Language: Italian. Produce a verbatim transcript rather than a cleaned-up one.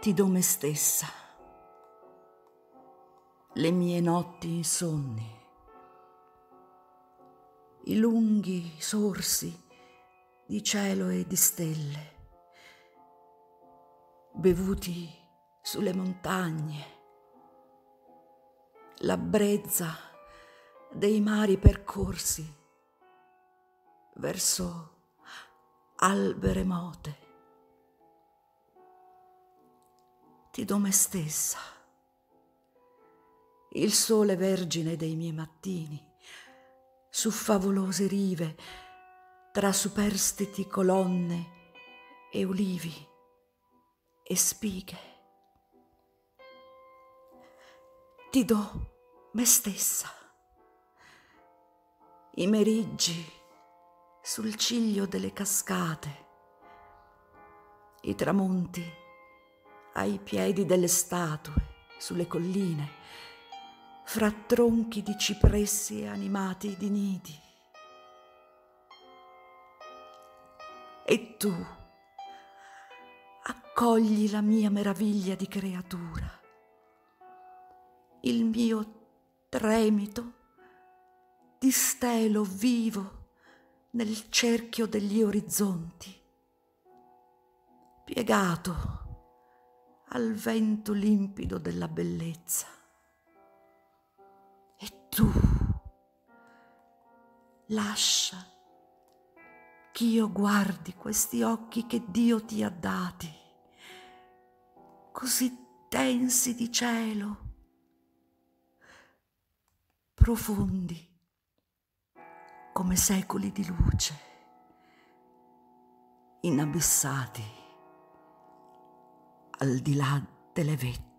Ti do me stessa, le mie notti insonni, i lunghi sorsi di cielo e di stelle, bevuti sulle montagne, la brezza dei mari percorsi verso albe remote. Ti do me stessa, il sole vergine dei miei mattini, su favolose rive, tra superstiti colonne e ulivi e spighe. Ti do me stessa, i meriggi sul ciglio delle cascate, i tramonti ai piedi delle statue, sulle colline, fra tronchi di cipressi animati di nidi. E tu accogli la mia meraviglia di creatura, il mio tremito di stelo vivo nel cerchio degli orizzonti, piegato al vento limpido della bellezza. E tu lascia ch'io guardi questi occhi che Dio ti ha dati, così densi di cielo, profondi come secoli di luce, inabissati al di là delle vette.